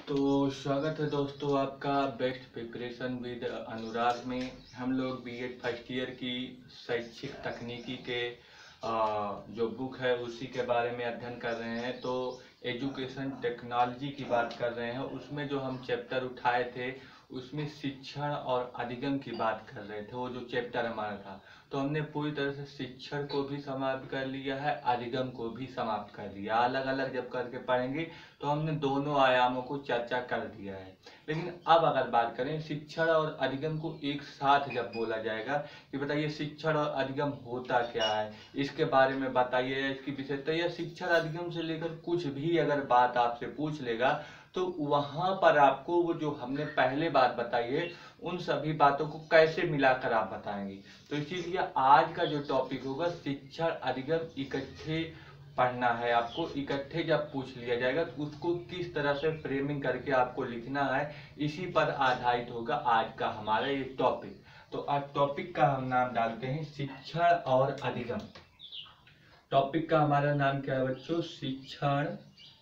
तो स्वागत है दोस्तों आपका बेस्ट प्रिपरेशन विद अनुराग में। हम लोग बीएड फर्स्ट ईयर की शैक्षिक तकनीकी के जो बुक है उसी के बारे में अध्ययन कर रहे हैं। तो एजुकेशन टेक्नोलॉजी की बात कर रहे हैं। उसमें जो हम चैप्टर उठाए थे उसमें शिक्षण और अधिगम की बात कर रहे थे। वो जो चैप्टर हमारा था तो हमने पूरी तरह से शिक्षण को भी समाप्त कर लिया है, अधिगम को भी समाप्त कर लिया। अलग अलग जब करके पढ़ेंगे तो हमने दोनों आयामों को चर्चा कर दिया है। लेकिन अब अगर बात करें शिक्षण और अधिगम को एक साथ जब बोला जाएगा कि बताइए शिक्षण और अधिगम होता क्या है, इसके बारे में बताइए, इसकी विशेषता या शिक्षण अधिगम से लेकर कुछ भी अगर बात आपसे पूछ लेगा तो वहां पर आपको वो जो हमने पहले बात बताई है उन सभी बातों को कैसे मिलाकर आप बताएंगे। तो इसीलिए आज का जो टॉपिक होगा शिक्षण अधिगम इकट्ठे पढ़ना है। आपको इकट्ठे जब पूछ लिया जाएगा तो उसको किस तरह से फ्रेमिंग करके आपको लिखना है, इसी पर आधारित होगा आज का हमारा ये टॉपिक। तो आज टॉपिक का हम नाम डालते हैं शिक्षण और अधिगम। टॉपिक का हमारा नाम क्या है बच्चों? शिक्षण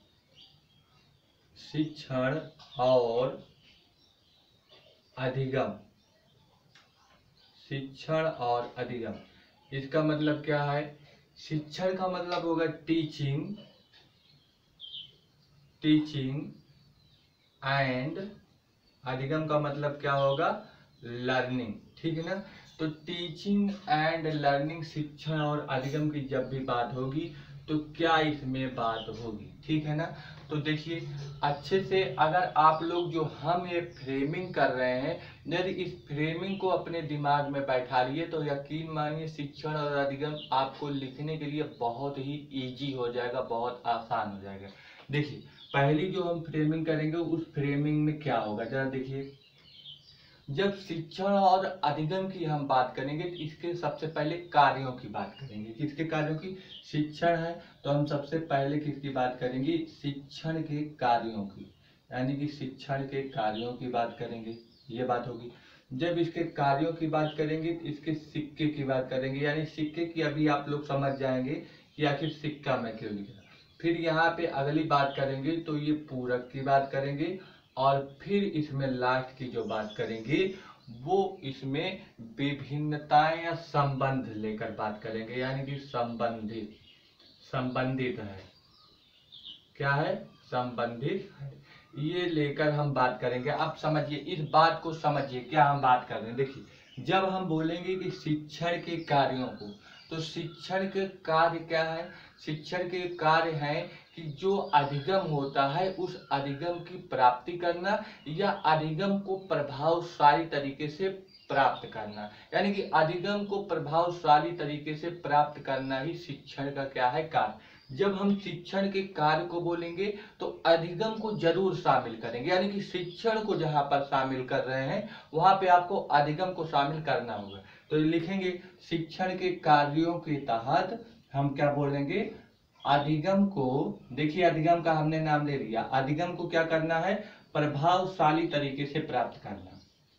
और अधिगम। शिक्षण और अधिगम, इसका मतलब क्या है? शिक्षण का मतलब होगा टीचिंग एंड अधिगम का मतलब क्या होगा? लर्निंग। ठीक है ना? तो टीचिंग एंड लर्निंग, शिक्षण और अधिगम की जब भी बात होगी तो क्या इसमें बात होगी? ठीक है ना? तो देखिए अच्छे से अगर आप लोग जो हम ये फ्रेमिंग कर रहे हैं यदि इस फ्रेमिंग को अपने दिमाग में बैठा लिए तो यकीन मानिए शिक्षण और अधिगम आपको लिखने के लिए बहुत ही इजी हो जाएगा, बहुत आसान हो जाएगा। देखिए पहली जो हम फ्रेमिंग करेंगे उस फ्रेमिंग में क्या होगा जरा देखिए। जब शिक्षण और अधिगम की हम बात करेंगे तो इसके सबसे पहले कार्यों की बात करेंगे। किसके कार्यों की? शिक्षण है तो हम सबसे पहले किसकी बात करेंगे? शिक्षण के कार्यों की, यानी कि शिक्षण के कार्यों की बात करेंगे, ये बात होगी। जब इसके कार्यों की बात करेंगे तो इसके सिक्के की बात करेंगे, यानी सिक्के की अभी आप लोग समझ जाएंगे कि आखिर सिक्का मैं क्यों लिख रहा। फिर यहाँ पे अगली बात करेंगे तो ये पूरक की बात करेंगे और फिर इसमें लास्ट की जो बात करेंगे वो इसमें विभिन्नताएं या संबंध लेकर बात करेंगे, यानी कि संबंधित है। क्या है? संबंधित है, ये लेकर हम बात करेंगे। आप समझिए, इस बात को समझिए क्या हम बात कर रहे हैं। देखिए जब हम बोलेंगे कि शिक्षण के कार्यों को, तो शिक्षण के कार्य क्या है? शिक्षण के कार्य हैं कि जो अधिगम होता है उस अधिगम की प्राप्ति करना या अधिगम को प्रभावशाली तरीके से प्राप्त करना, यानी कि अधिगम को प्रभावशाली तरीके से प्राप्त करना ही शिक्षण का क्या है? कार्य। जब हम शिक्षण के कार्य को बोलेंगे तो अधिगम को जरूर शामिल करेंगे, यानी कि शिक्षण को जहां पर शामिल कर रहे हैं वहां पे आपको अधिगम को शामिल करना होगा। तो लिखेंगे शिक्षण के कार्यों के तहत हम क्या बोलेंगे? अधिगम को, देखिए अधिगम का हमने नाम ले लिया, अधिगम को क्या करना है? प्रभावशाली तरीके से प्राप्त करना।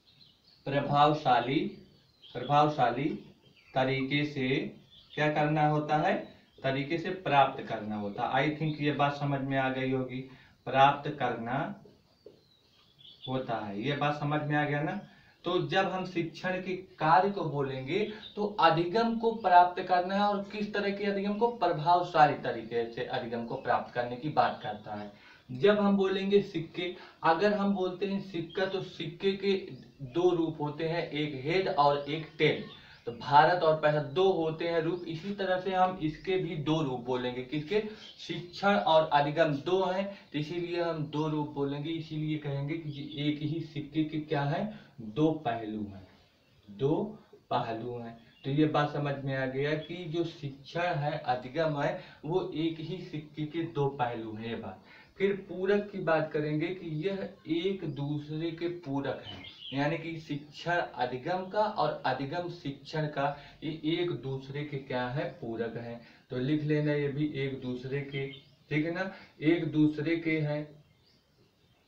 प्रभावशाली तरीके से क्या करना होता है? तरीके से प्राप्त करना होता। आई थिंक ये बात समझ में आ गई होगी। प्राप्त करना होता है, ये बात समझ में आ गया ना? तो जब हम शिक्षण के कार्य को बोलेंगे तो अधिगम को प्राप्त करना है, और किस तरह के अधिगम को? प्रभावशाली तरीके से अधिगम को प्राप्त करने की बात करता है। जब हम बोलेंगे सिक्के, अगर हम बोलते हैं सिक्का तो सिक्के के दो रूप होते हैं, एक हेड और एक टेल। तो भारत और पैसा दो होते हैं रूप, इसी तरह से हम इसके भी दो रूप बोलेंगे। किसके? शिक्षण और अधिगम दो हैं तो इसीलिए हम दो रूप बोलेंगे। इसीलिए कहेंगे कि एक ही सिक्के के क्या है? दो पहलू हैं, दो पहलू हैं। तो ये बात समझ में आ गया कि जो शिक्षण है, अधिगम है, वो एक ही सिक्के के दो पहलू हैं, ये बात। फिर पूरक की बात करेंगे कि यह एक दूसरे के पूरक हैं, यानी कि शिक्षण अधिगम का और अधिगम शिक्षण का ये एक दूसरे के क्या है? पूरक हैं। तो लिख लेना ये भी एक दूसरे के, ठीक है ना? एक दूसरे के हैं,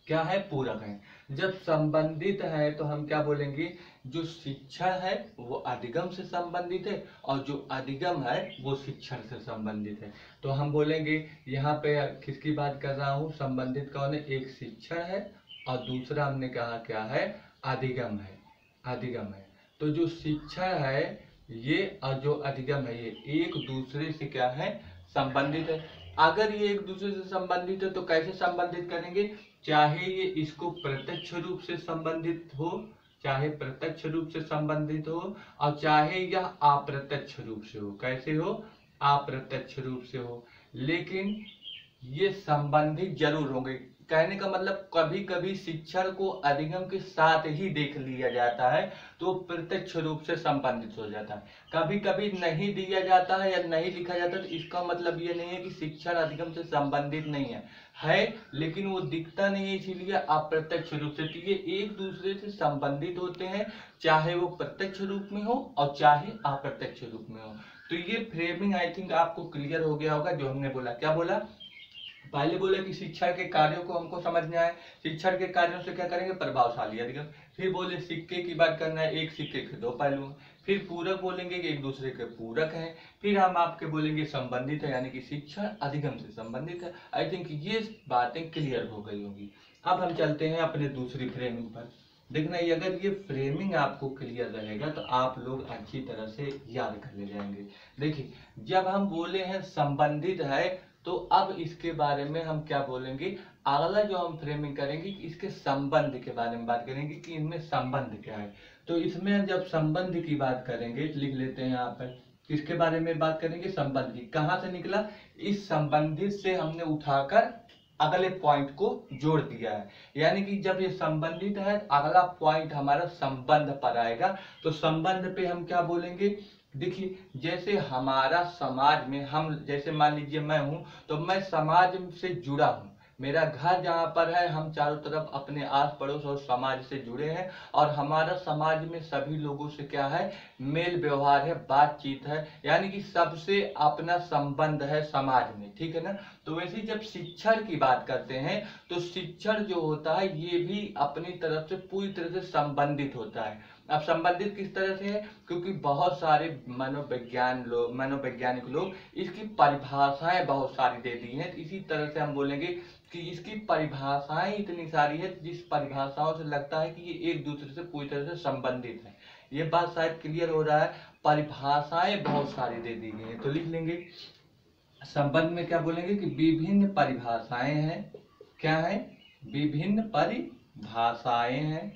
क्या है, पूरक है। जब संबंधित है तो हम क्या बोलेंगे, जो शिक्षण है वो अधिगम से संबंधित है और जो अधिगम है वो शिक्षण से संबंधित है। तो हम बोलेंगे यहाँ पे किसकी बात कर रहा हूँ, संबंधित कौन है, एक शिक्षण है और दूसरा हमने कहा क्या है, अधिगम है, अधिगम है। तो जो शिक्षण है ये और जो अधिगम है ये एक दूसरे से क्या है, संबंधित है। अगर ये एक दूसरे से संबंधित है तो कैसे संबंधित करेंगे, चाहे ये इसको प्रत्यक्ष रूप से संबंधित हो, चाहे प्रत्यक्ष रूप से संबंधित हो और चाहे यह अप्रत्यक्ष रूप से हो। कैसे हो, अप्रत्यक्ष रूप से हो, लेकिन ये संबंधित जरूर होंगे। कहने का मतलब कभी कभी शिक्षण को अधिगम के साथ ही देख लिया जाता है तो प्रत्यक्ष रूप से संबंधित हो जाता है। कभी कभी नहीं दिया जाता है या नहीं लिखा जाता तो इसका मतलब ये नहीं है कि शिक्षण अधिगम से संबंधित नहीं है लेकिन वो दिखता नहीं है इसीलिए अप्रत्यक्ष रूप से। तो ये एक दूसरे से संबंधित होते हैं, चाहे वो प्रत्यक्ष रूप में हो और चाहे अप्रत्यक्ष रूप में हो। तो ये फ्रेमिंग आई थिंक आपको क्लियर हो गया होगा। जो हमने बोला, क्या बोला, पहले बोले कि शिक्षण के कार्यों को हमको समझना है, शिक्षण के कार्यों से क्या करेंगे, प्रभावशाली अधिगम। फिर बोले सिक्के की बात करना है, एक सिक्के के दो पहलू हैं। फिर पूरक बोलेंगे कि एक दूसरे के पूरक हैं। फिर हम आपके बोलेंगे संबंधित है, यानी कि शिक्षण अधिगम से संबंधित है। आई थिंक ये बातें क्लियर हो गई होंगी। अब हम चलते हैं अपने दूसरी फ्रेमिंग पर। देखना, अगर ये फ्रेमिंग आपको क्लियर रहेगा तो आप लोग अच्छी तरह से याद कर ले जाएंगे। देखिए, जब हम बोले हैं संबंधित है तो अब इसके बारे में हम क्या बोलेंगे, अगला जो हम फ्रेमिंग करेंगे इसके संबंध के बारे में बात करेंगे कि इनमें संबंध क्या है। तो इसमें जब संबंध की बात करेंगे, लिख लेते हैं यहाँ पर, किसके बारे में बात करेंगे, संबंध की। कहाँ से निकला, इस संबंधित से हमने उठाकर अगले पॉइंट को जोड़ दिया है। यानी कि जब ये संबंधित है अगला पॉइंट हमारा संबंध पर आएगा। तो संबंध पे हम क्या बोलेंगे, देखिए, जैसे हमारा समाज में हम, जैसे मान लीजिए मैं हूं तो मैं समाज से जुड़ा हूं, मेरा घर जहाँ पर है, हम चारों तरफ अपने आस पड़ोस और समाज से जुड़े हैं और हमारा समाज में सभी लोगों से क्या है, मेल व्यवहार है, बातचीत है, यानी कि सबसे अपना संबंध है समाज में, ठीक है ना। तो वैसे जब शिक्षण की बात करते हैं तो शिक्षण जो होता है ये भी अपनी तरफ से पूरी तरह से संबंधित होता है। अब संबंधित किस तरह से है, क्योंकि बहुत सारे मनोवैज्ञानिक लोग इसकी परिभाषाएं बहुत सारी दे दी हैं। इसी तरह से हम बोलेंगे कि इसकी परिभाषाएं इतनी सारी है जिस परिभाषाओं से लगता है कि ये एक दूसरे से पूरी तरह से संबंधित है। ये बात शायद क्लियर हो रहा है, परिभाषाएं बहुत सारी दे दी गई है। तो लिख लेंगे, संबंध में क्या बोलेंगे कि विभिन्न परिभाषाएं हैं। क्या है, विभिन्न परिभाषाएं हैं,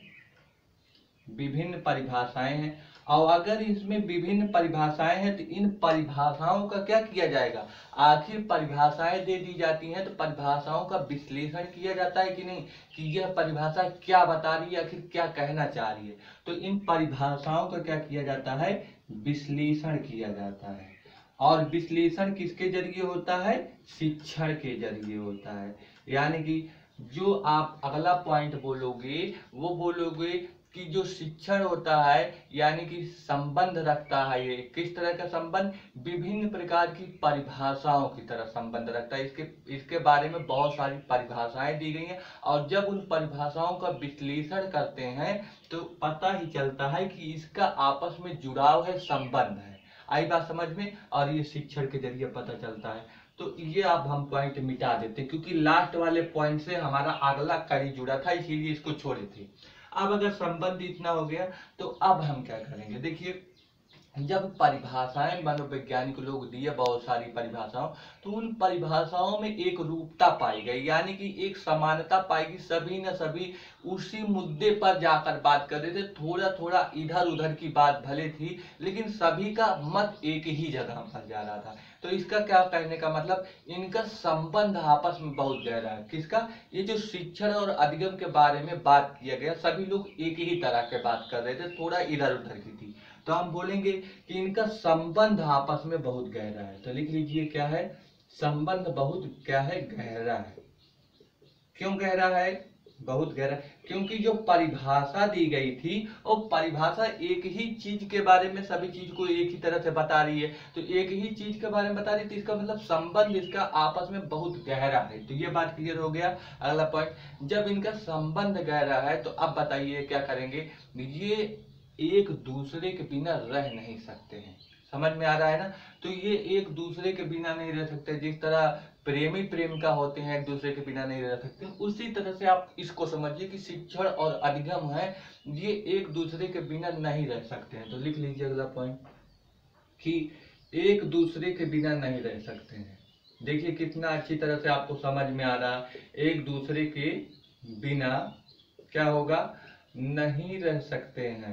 विभिन्न परिभाषाएं हैं। और अगर इसमें विभिन्न परिभाषाएं हैं तो इन परिभाषाओं का क्या किया जाएगा, आखिर परिभाषाएं दे दी जाती हैं तो परिभाषाओं का विश्लेषण किया जाता है कि नहीं, कि यह परिभाषा क्या बता रही है, आखिर क्या कहना चाह रही है। तो इन परिभाषाओं का क्या किया जाता है, विश्लेषण किया जाता है। और विश्लेषण किसके जरिए होता है, शिक्षण के जरिए होता है। यानी कि जो आप अगला पॉइंट बोलोगे वो बोलोगे कि जो शिक्षण होता है यानी कि संबंध रखता है, ये किस तरह का संबंध, विभिन्न प्रकार की परिभाषाओं की तरह संबंध रखता है। इसके बारे में बहुत सारी परिभाषाएं दी गई हैं और जब उन परिभाषाओं का विश्लेषण करते हैं तो पता ही चलता है कि इसका आपस में जुड़ाव है, संबंध है। आई बात समझ में, और ये शिक्षण के जरिए पता चलता है। तो ये अब हम पॉइंट मिटा देते क्योंकि लास्ट वाले पॉइंट से हमारा अगला कड़ी जुड़ा था, इसीलिए इसको छोड़े थे। अब अगर संबंध इतना हो गया तो अब हम क्या करेंगे, देखिए, जब परिभाषाएं मनोवैज्ञानिक लोग दिए बहुत सारी परिभाषाओं, तो उन परिभाषाओं में एक रूपता पाई गई, यानी कि एक समानता पाएगी। सभी न सभी उसी मुद्दे पर जाकर बात कर रहे थे, थोड़ा थोड़ा इधर उधर की बात भले थी लेकिन सभी का मत एक ही जगह पर जा रहा था। तो इसका क्या कहने का मतलब, इनका संबंध आपस में बहुत गहरा है। किसका, ये जो शिक्षण और अधिगम के बारे में बात किया गया, सभी लोग एक ही तरह के बात कर रहे थे, थोड़ा इधर उधर की थी। तो हम बोलेंगे कि इनका संबंध आपस में बहुत गहरा है। तो लिख लीजिए क्या है, संबंध बहुत क्या है, गहरा है। क्यों गहरा है, बहुत गहरा, क्योंकि जो परिभाषा दी गई थी वो परिभाषा एक ही चीज के बारे में सभी चीज को एक ही तरह से बता रही है, तो एक ही चीज के बारे में बता रही थी, इसका मतलब संबंध इसका आपस में बहुत गहरा है। तो ये बात क्लियर हो गया। अगला पॉइंट, जब इनका संबंध गहरा है तो अब बताइए क्या करेंगे, ये एक दूसरे के बिना रह नहीं सकते हैं। समझ में आ रहा है ना? तो ये एक दूसरे के बिना नहीं रह सकते, जिस तरह प्रेमी प्रेमिका होते हैं एक दूसरे के बिना नहीं रह सकते, उसी तरह से आप इसको समझिए कि शिक्षण और अधिगम है, ये एक दूसरे के बिना नहीं रह सकते हैं। तो लिख लीजिए अगला पॉइंट कि एक दूसरे के बिना नहीं रह सकते हैं। देखिए कितना अच्छी तरह से आपको समझ में आ रहा, एक दूसरे के बिना क्या होगा, नहीं रह सकते हैं।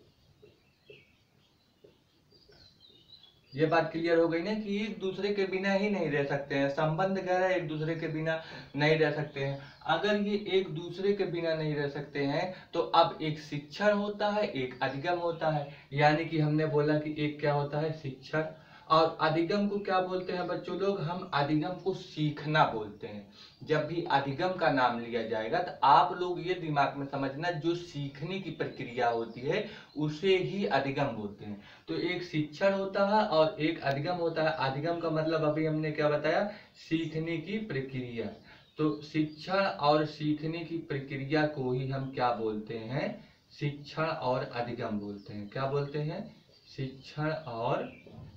ये बात क्लियर हो गई ना कि एक दूसरे के बिना ही नहीं रह सकते हैं, संबंध गहरा, एक दूसरे के बिना नहीं रह सकते हैं। अगर ये एक दूसरे के बिना नहीं रह सकते हैं तो अब एक शिक्षण होता है, एक अधिगम होता है। यानी कि हमने बोला कि एक क्या होता है, शिक्षण, और अधिगम को क्या बोलते हैं बच्चों लोग, हम अधिगम को सीखना बोलते हैं। जब भी अधिगम का नाम लिया जाएगा तो आप लोग ये दिमाग में समझना, जो सीखने की प्रक्रिया होती है उसे ही अधिगम बोलते हैं। तो एक शिक्षण होता है और एक अधिगम होता है। अधिगम का मतलब अभी हमने क्या बताया, सीखने की प्रक्रिया। तो शिक्षण और सीखने की प्रक्रिया को ही हम क्या बोलते हैं, शिक्षण और अधिगम बोलते हैं। क्या बोलते हैं, शिक्षण और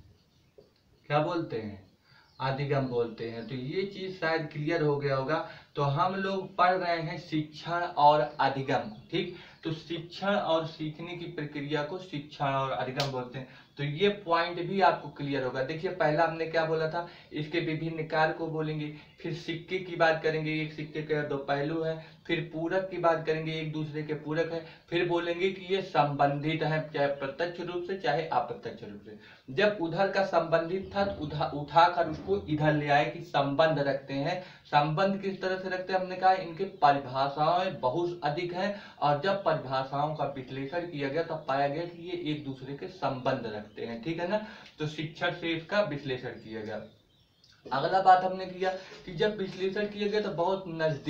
क्या बोलते हैं, अधिगम बोलते हैं। तो ये चीज शायद क्लियर हो गया होगा। तो हम लोग पढ़ रहे हैं शिक्षण और अधिगम, ठीक। तो शिक्षण और सीखने की प्रक्रिया को शिक्षण और अधिगम बोलते हैं। तो ये पॉइंट भी आपको क्लियर होगा। देखिए पहला हमने क्या बोला था, इसके विभिन्न कार्य को बोलेंगे, फिर सिक्के की बात करेंगे, एक सिक्के के दो पहलू है, फिर पूरक की बात करेंगे, एक दूसरे के पूरक है, फिर बोलेंगे कि ये संबंधित है, चाहे प्रत्यक्ष रूप से चाहे अप्रत्यक्ष रूप से। जब उधर का संबंधित था तो उठाकर उसको इधर ले आए कि संबंध रखते हैं। संबंध किस तरह से रखते हैं, हमने कहा इनके परिभाषाएं बहुत अधिक हैं, और जब परिभाषाओं का विश्लेषण किया गया तब पाया गया कि ये एक दूसरे के संबंध रखते हैं, ठीक है ना। तो शिक्षण से इसका विश्लेषण किया गया। अगला बात हमने किया कि जब विश्लेषण किया गया तो बहुत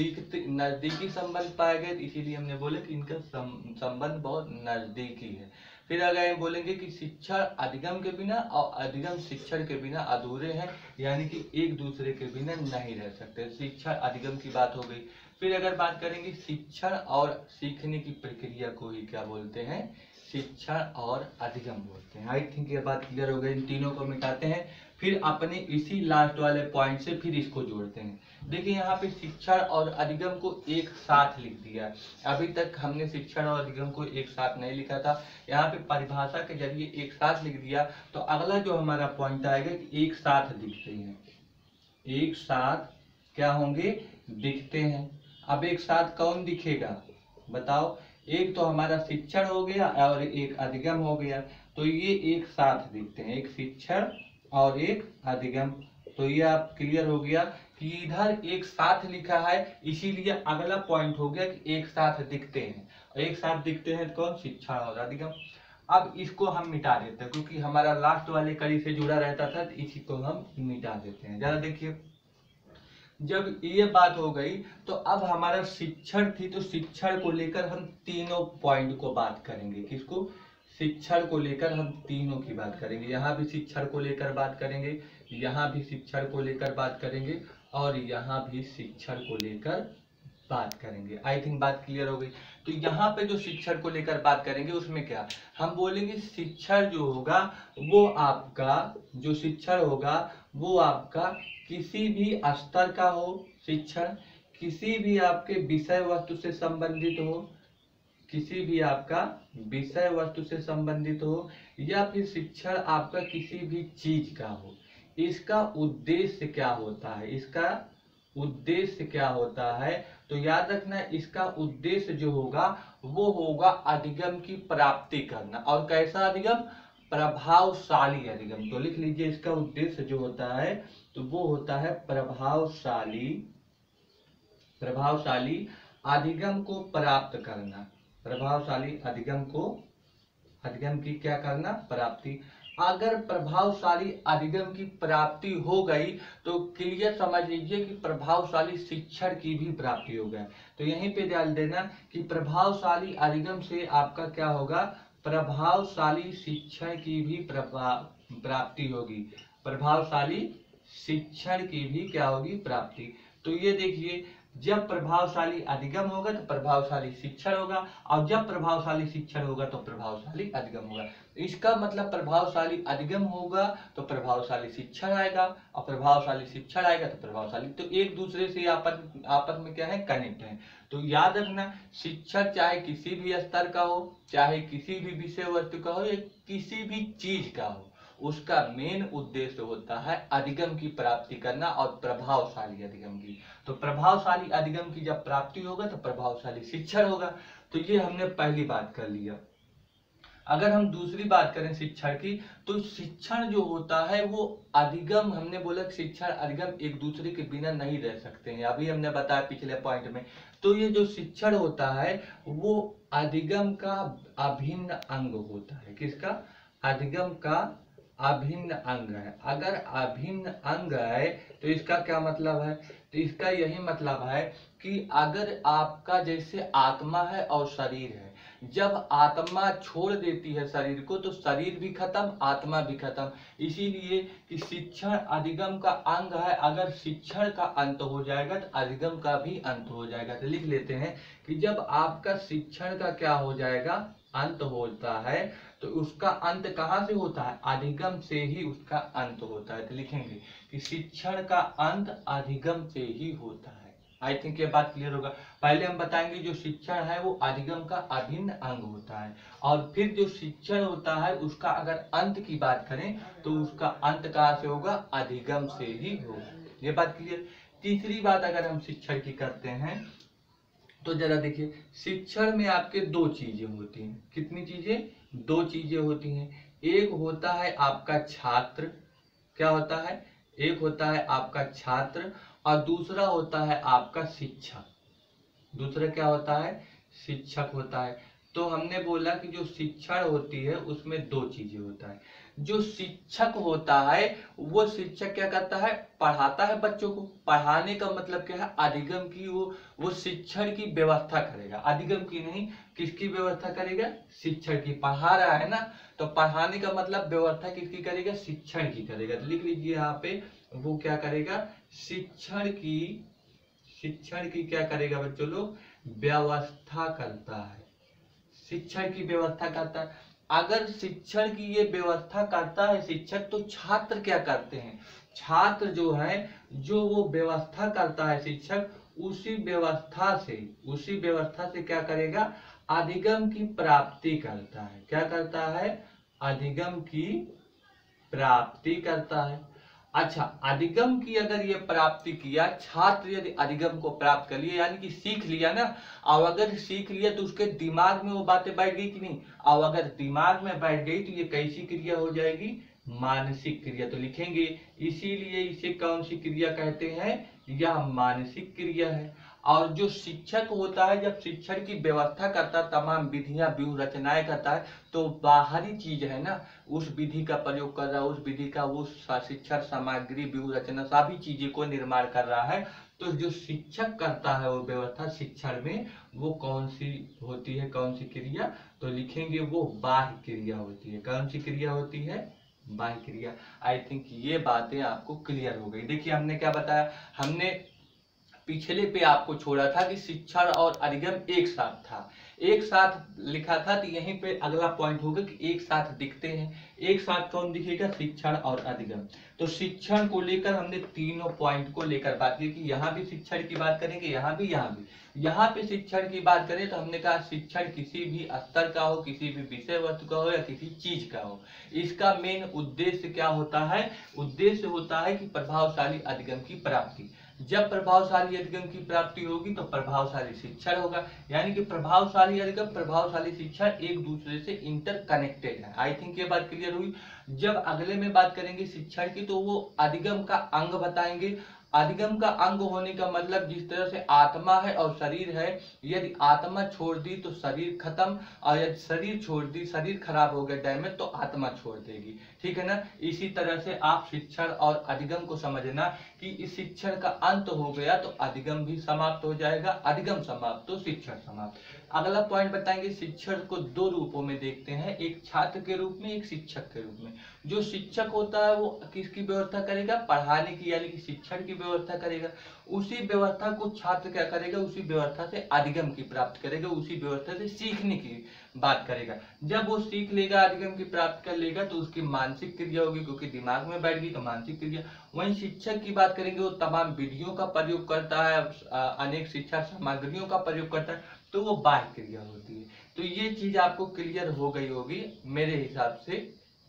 नजदीकी संबंध पाए गए, इसीलिए हमने बोले कि इनका संबंध बहुत नजदीकी है। फिर अगर बोलेंगे कि शिक्षण अधिगम के बिना और अधिगम शिक्षण के बिना अधूरे हैं, यानी कि एक दूसरे के बिना नहीं रह सकते। शिक्षण अधिगम की बात हो गई। फिर अगर बात करेंगे शिक्षण और सीखने की प्रक्रिया को ही क्या बोलते हैं, शिक्षण और अधिगम बोलते हैं। आई थिंक ये बात क्लियर हो गई। इन तीनों को मिटाते हैं, फिर अपने इसी लास्ट वाले पॉइंट से फिर इसको जोड़ते हैं। देखिए यहाँ पे शिक्षण और अधिगम को एक साथ लिख दिया। अभी तक हमने शिक्षण और अधिगम को एक साथ नहीं लिखा था, यहाँ पे परिभाषा के जरिए एक साथ लिख दिया। तो अगला जो हमारा पॉइंट आएगा कि एक साथ दिखते हैं, एक साथ क्या होंगे, दिखते हैं। अब एक साथ कौन दिखेगा बताओ, एक तो हमारा शिक्षण हो गया और एक अधिगम हो गया, तो ये एक साथ दिखते हैं, एक शिक्षण और एक अधिगम। तो ये आप क्लियर हो गया कि इधर एक साथ लिखा है, इसीलिए अगला पॉइंट हो गया कि एक साथ दिखते हैं। एक साथ दिखते हैं कौन, शिक्षण और अधिगम। अब इसको हम मिटा देते हैं, क्योंकि हमारा लास्ट वाले कड़ी से जुड़ा रहता था, तो इसी को हम मिटा देते हैं। जरा देखिए, जब ये बात हो गई तो अब हमारा शिक्षण थी, तो शिक्षण को लेकर हम तीनों पॉइंट को बात करेंगे। किसको, शिक्षण को लेकर हम तीनों की बात करेंगे। यहाँ भी शिक्षण को लेकर बात करेंगे, यहाँ भी शिक्षण को लेकर बात करेंगे, और यहाँ भी शिक्षण को लेकर बात करेंगे। आई थिंक बात क्लियर हो गई। तो यहाँ पे जो शिक्षण को लेकर बात करेंगे उसमें क्या हम बोलेंगे, शिक्षण जो होगा वो आपका, जो शिक्षण होगा वो आपका किसी भी स्तर का हो, शिक्षण किसी भी आपके विषय वस्तु से संबंधित हो, किसी भी आपका विषय वस्तु से संबंधित हो, या फिर शिक्षण आपका किसी भी चीज का हो। इसका उद्देश्य क्या होता है, इसका उद्देश्य क्या होता है, तो याद रखना इसका उद्देश्य जो होगा वो होगा अधिगम की प्राप्ति करना। और कैसा अधिगम, प्रभावशाली अधिगम। तो लिख लीजिए इसका उद्देश्य जो होता है तो वो होता है प्रभावशाली अधिगम को प्राप्त करना। प्रभावशाली अधिगम को, अधिगम की क्या करना, प्राप्ति। अगर प्रभावशाली अधिगम की प्राप्ति हो गई तो क्लियर समझ लीजिए कि प्रभावशाली शिक्षण की भी प्राप्ति हो गई। तो यहीं पे ध्यान देना कि प्रभावशाली अधिगम से आपका क्या होगा, प्रभावशाली शिक्षण की भी प्राप्ति होगी। प्रभावशाली शिक्षण की भी क्या होगी, प्राप्ति। तो ये देखिए, जब प्रभावशाली अधिगम होगा तो प्रभावशाली शिक्षण होगा, और जब प्रभावशाली शिक्षण होगा तो प्रभावशाली अधिगम होगा। इसका मतलब प्रभावशाली अधिगम होगा तो प्रभावशाली शिक्षण आएगा, और प्रभावशाली शिक्षण आएगा तो प्रभावशाली, तो एक दूसरे से आपस में क्या है, कनेक्ट है। तो याद रखना, शिक्षण चाहे किसी भी स्तर का हो, चाहे किसी भी विषय वस्तु का हो, या किसी भी चीज का हो, उसका मेन उद्देश्य होता है अधिगम की प्राप्ति करना, और प्रभावशाली अधिगम की। तो प्रभावशाली अधिगम की जब प्राप्ति होगा तो प्रभावशाली शिक्षण होगा। तो ये हमने पहली बात कर लिया। अगर हम दूसरी बात करें शिक्षण की, तो शिक्षण जो होता है वो अधिगम, हमने बोला शिक्षण अधिगम एक दूसरे के बिना नहीं रह सकते हैं, अभी हमने बताया पिछले पॉइंट में। तो ये जो शिक्षण होता है वो अधिगम का अभिन्न अंग होता है। किसका, अधिगम का अभिन्न अंग है। अगर अभिन्न अंग है तो इसका क्या मतलब है, तो इसका यही मतलब है कि अगर आपका जैसे आत्मा है और शरीर है, जब आत्मा छोड़ देती है शरीर को तो शरीर भी खत्म, आत्मा भी खत्म। इसीलिए कि शिक्षण अधिगम का अंग है, अगर शिक्षण का अंत हो जाएगा तो अधिगम का भी अंत हो जाएगा। तो लिख लेते हैं कि जब आपका शिक्षण का क्या हो जाएगा, अंत होता है, तो उसका अंत कहाँ से होता है, अधिगम से ही उसका अंत होता है। तो लिखेंगे कि शिक्षण का अंत अधिगम से ही होता है। आई थिंक ये बात क्लियर होगा। पहले हम बताएंगे जो शिक्षण है वो अधिगम का अभिन्न अंग होता है, और फिर जो शिक्षण होता है उसका अगर अंत की बात करें तो उसका अंत कहाँ से होगा, अधिगम से ही होगा। ये बात क्लियर। तीसरी बात अगर हम शिक्षण की करते हैं तो जरा देखिए, शिक्षण में आपके दो चीजें होती हैं। कितनी चीजें, दो चीजें होती हैं। एक होता है आपका छात्र, क्या होता है, एक होता है आपका छात्र, और दूसरा होता है आपका शिक्षक। दूसरा क्या होता है, शिक्षक होता है। तो हमने बोला कि जो शिक्षण होती है उसमें दो चीजें होता है। जो शिक्षक होता है वो शिक्षक क्या करता है, पढ़ाता है बच्चों को। पढ़ाने का मतलब क्या है, अधिगम की वो शिक्षण की व्यवस्था करेगा, अधिगम की नहीं। किसकी व्यवस्था करेगा, शिक्षण की। पढ़ा रहा है ना, तो पढ़ाने का मतलब व्यवस्था किसकी करेगा, शिक्षण की करेगा। तो लिख लीजिए यहाँ पे, वो क्या करेगा, शिक्षण की क्या करेगा बच्चों लोग, व्यवस्था करता है। शिक्षण की व्यवस्था करता है। अगर शिक्षण की ये व्यवस्था करता है शिक्षक, तो छात्र क्या करते हैं, छात्र जो है, जो वो व्यवस्था करता है शिक्षक, उसी व्यवस्था से क्या करेगा, अधिगम की प्राप्ति करता है। क्या करता है, अधिगम की प्राप्ति करता है। अच्छा, अधिगम की अगर ये प्राप्ति किया, छात्र यदि अधिगम को प्राप्त कर लिया, यानी कि सीख लिया ना, और अगर सीख लिया तो उसके दिमाग में वो बातें बैठ गई कि नहीं, और अगर दिमाग में बैठ गई तो ये कैसी क्रिया हो जाएगी, मानसिक क्रिया। तो लिखेंगे इसीलिए इसे कौन सी क्रिया कहते हैं, यह मानसिक क्रिया है। और जो शिक्षक होता है, जब शिक्षण की व्यवस्था करता है, तमाम विधियां व्यूह रचनाएं करता है, तो बाहरी चीज है ना, उस विधि का प्रयोग कर रहा है, उस विधि का वो शिक्षण सामग्री व्यूह रचना सभी चीजें को निर्माण कर रहा है। तो जो शिक्षक करता है वो व्यवस्था शिक्षण में, वो कौन सी होती है, कौन सी क्रिया, तो लिखेंगे वो बाह्य क्रिया होती है। कौन सी क्रिया होती है, बाह्य क्रिया। आई थिंक ये बातें आपको क्लियर हो गई। देखिए हमने क्या बताया, हमने पिछले पे आपको छोड़ा था कि शिक्षण और अधिगम एक साथ था, एक साथ लिखा था। तो यहीं पे अगला पॉइंट होगा कि एक साथ दिखते हैं। एक साथ कौन दिखेगा, शिक्षण और अधिगम। तो शिक्षण को लेकर हमने तीनों पॉइंट को लेकर बात की कि यहाँ भी शिक्षण की बात करेंगे, यहाँ भी। यहाँ पे शिक्षण की बात करें तो हमने कहा शिक्षण किसी भी स्तर का हो, किसी भी विषय वस्तु का हो, या किसी चीज का हो, इसका मेन उद्देश्य क्या होता है, उद्देश्य होता है कि प्रभावशाली अधिगम की प्राप्ति। जब प्रभावशाली अधिगम की प्राप्ति होगी तो प्रभावशाली शिक्षण होगा। यानी कि प्रभावशाली अधिगम, प्रभावशाली शिक्षण एक दूसरे से इंटरकनेक्टेड है। आई थिंक ये बात क्लियर हुई। जब अगले में बात करेंगे शिक्षण की, तो वो अधिगम का अंग बताएंगे, अधिगम का अंग होने का मतलब जिस तरह से आत्मा है और शरीर है, यदि आत्मा छोड़ दी तो शरीर खत्म, और यदि शरीर छोड़ दी, शरीर खराब हो गया डैमेज, तो आत्मा छोड़ देगी। ठीक है ना। इसी तरह से आप शिक्षण और अधिगम को समझना कि इस शिक्षण का अंत हो गया तो अधिगम भी समाप्त हो जाएगा, अधिगम समाप्त तो शिक्षण समाप्त। अगला पॉइंट बताएंगे, शिक्षण को दो रूपों में देखते हैं, एक छात्र के रूप में, एक शिक्षक के रूप में। जो शिक्षक होता है वो किसकी व्यवस्था करेगा, पढ़ाने की यानी कि शिक्षण की व्यवस्था करेगा। उसी व्यवस्था को छात्र क्या करेगा, उसी व्यवस्था से अधिगम की प्राप्त करेगा, उसी व्यवस्था से सीखने की बात करेगा। जब वो सीख लेगा, अधिगम की प्राप्त कर लेगा, तो उसकी मानसिक क्रिया होगी, क्योंकि दिमाग में बैठ गई तो मानसिक क्रिया। वहीं शिक्षक की बात करेंगे, वो तमाम विधियों का प्रयोग करता है, अनेक शिक्षा सामग्रियों का प्रयोग करता है, तो वो बाह्य क्रिया होती है। तो ये चीज आपको क्लियर हो गई होगी, मेरे हिसाब से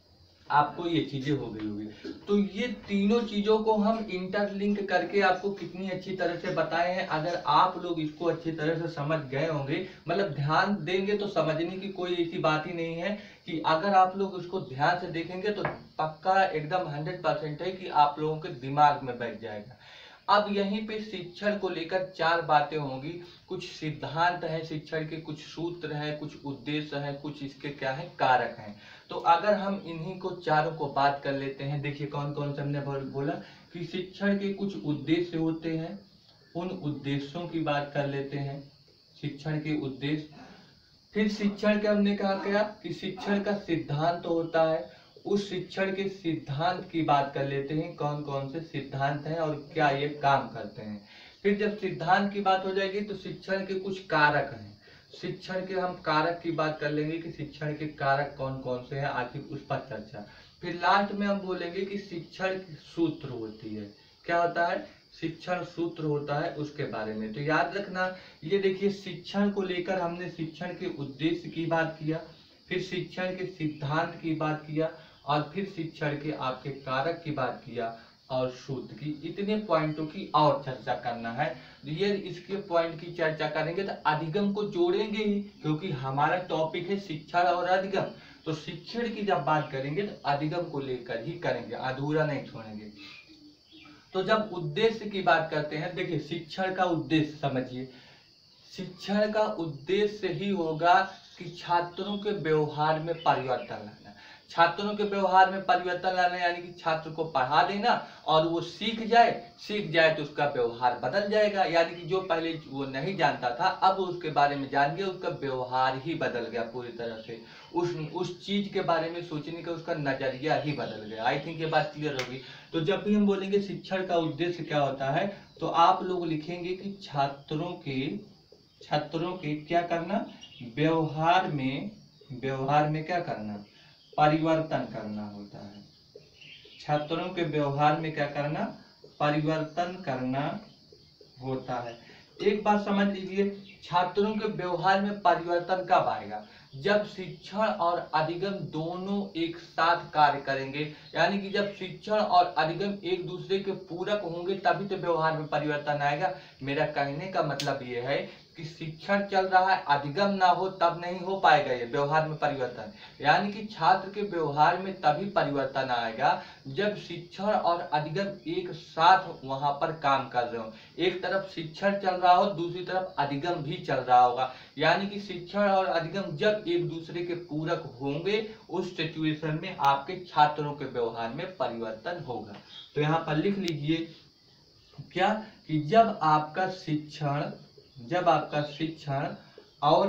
आपको ये चीजें हो गई होगी। तो ये तीनों चीजों को हम इंटरलिंक करके आपको कितनी अच्छी तरह से बताए हैं। अगर आप लोग इसको अच्छी तरह से समझ गए होंगे, मतलब ध्यान देंगे तो समझने की कोई ऐसी बात ही नहीं है, कि अगर आप लोग उसको ध्यान से देखेंगे तो पक्का एकदम 100% है कि आप लोगों के दिमाग में बैठ जाएगा। अब यहीं पे शिक्षण को लेकर चार बातें होंगी, कुछ सिद्धांत है शिक्षण के, कुछ सूत्र हैं, कुछ उद्देश्य हैं, कुछ इसके क्या है, कारक हैं। तो अगर हम इन्हीं को चारों को बात कर लेते हैं, देखिए कौन कौन से हमने बोला कि शिक्षण के कुछ उद्देश्य होते हैं, उन उद्देश्यों की बात कर लेते हैं, शिक्षण के उद्देश्य। फिर शिक्षण के हमने कहा क्या कि शिक्षण का सिद्धांत होता है, उस शिक्षण के सिद्धांत की बात कर लेते हैं, कौन कौन से सिद्धांत हैं और क्या ये काम करते हैं। फिर जब सिद्धांत की बात हो जाएगी तो शिक्षण के कुछ कारक हैं, शिक्षण के हम कारक की बात कर लेंगे कि शिक्षण के कारक कौन कौन से हैं, आखिर उस पर चर्चा। फिर लास्ट में हम बोलेंगे कि शिक्षण सूत्र होती है, क्या होता है, शिक्षण सूत्र होता है, उसके बारे में। तो याद रखना, ये देखिए शिक्षण को लेकर हमने शिक्षण के उद्देश्य की बात किया, फिर शिक्षण के सिद्धांत की बात किया, और फिर शिक्षण के आपके कारक की बात किया, और सूत्र की। इतने पॉइंटों की और चर्चा करना है। ये इसके पॉइंट की चर्चा करेंगे तो अधिगम को जोड़ेंगे ही, क्योंकि हमारा टॉपिक है शिक्षण और अधिगम। तो शिक्षण की जब बात करेंगे तो अधिगम को लेकर ही करेंगे, अधूरा नहीं छोड़ेंगे। तो जब उद्देश्य की बात करते हैं, देखिए शिक्षण का उद्देश्य समझिए, शिक्षण का उद्देश्य ही होगा कि छात्रों के व्यवहार में परिवर्तन लाना। छात्रों के व्यवहार में परिवर्तन लाना यानी कि छात्र को पढ़ा देना और वो सीख जाए तो उसका व्यवहार बदल जाएगा, यानी कि जो पहले वो नहीं जानता था अब उसके बारे में जान गया, उसका व्यवहार ही बदल गया पूरी तरह से, उस चीज के बारे में सोचने का उसका नजरिया ही बदल गया। आई थिंक ये बात क्लियर होगी। तो जब भी हम बोलेंगे शिक्षण का उद्देश्य क्या होता है, तो आप लोग लिखेंगे कि छात्रों के क्या करना, व्यवहार में क्या करना, परिवर्तन करना होता है। छात्रों के व्यवहार में क्या करना, परिवर्तन करना होता है। एक बात समझ लीजिए, छात्रों के व्यवहार में परिवर्तन कब आएगा, जब शिक्षण और अधिगम दोनों एक साथ कार्य करेंगे, यानी कि जब शिक्षण और अधिगम एक दूसरे के पूरक होंगे तभी तो व्यवहार में परिवर्तन आएगा। मेरा कहने का मतलब ये है कि शिक्षण चल रहा है, अधिगम ना हो तब नहीं हो पाएगा ये व्यवहार में परिवर्तन। यानी कि छात्र के व्यवहार में तभी परिवर्तन आएगा जब शिक्षण और अधिगम एक साथ वहां पर काम कर रहे हो, एक तरफ शिक्षण चल रहा हो दूसरी तरफ अधिगम भी चल रहा होगा। यानी कि शिक्षण और अधिगम जब एक दूसरे के पूरक होंगे उस सिचुएशन में आपके छात्रों के व्यवहार में परिवर्तन होगा। तो यहाँ पर लिख लीजिए क्या कि जब आपका शिक्षण और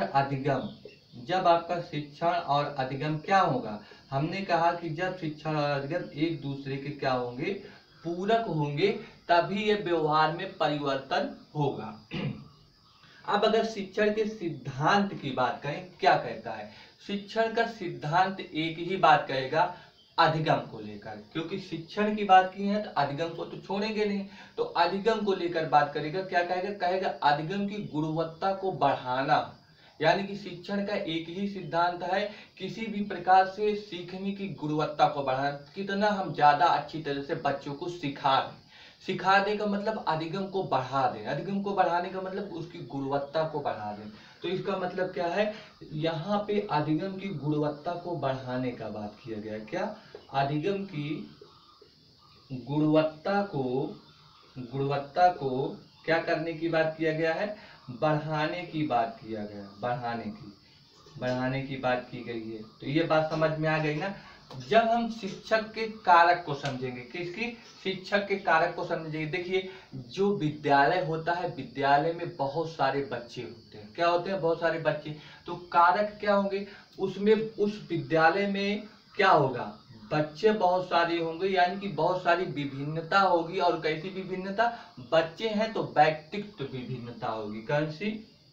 अधिगम क्या होगा, हमने कहा कि जब शिक्षण और अधिगम एक दूसरे के क्या होंगे, पूरक होंगे, तभी ये व्यवहार में परिवर्तन होगा। अब अगर शिक्षण के सिद्धांत की बात करें, क्या कहता है, शिक्षण का सिद्धांत एक ही बात कहेगा अधिगम को लेकर, क्योंकि शिक्षण की बात की है तो अधिगम को तो छोड़ेंगे नहीं, तो अधिगम को लेकर बात करेगा। क्या कहेगा अधिगम की गुणवत्ता को बढ़ाना, यानी कि शिक्षण का एक ही सिद्धांत है किसी भी प्रकार से सीखने की गुणवत्ता को बढ़ाना, कितना हम ज्यादा अच्छी तरह से बच्चों को सिखा दे का मतलब अधिगम को बढ़ा दे, अधिगम को बढ़ाने का मतलब उसकी गुणवत्ता को बढ़ा दे। तो इसका मतलब क्या है, यहाँ पे अधिगम की गुणवत्ता को बढ़ाने का बात किया गया, क्या अधिगम की गुणवत्ता को गुणवत्ता को क्या करने की बात किया गया है, बढ़ाने की बात किया गया, बढ़ाने की बात की गई है। तो ये बात समझ में आ गई ना। जब हम शिक्षक के कारक को समझेंगे, किसकी, शिक्षक के कारक को समझेंगे। देखिए जो विद्यालय होता है, विद्यालय में बहुत सारे बच्चे होते हैं, क्या होते हैं, बहुत सारे बच्चे। तो कारक क्या होंगे, उसमें उस विद्यालय में क्या होगा, बच्चे बहुत सारे होंगे, यानी कि बहुत सारी विभिन्नता होगी। और कैसी विभिन्नता, बच्चे हैं तो व्यक्तित्व विभिन्नता होगी। कौन सी,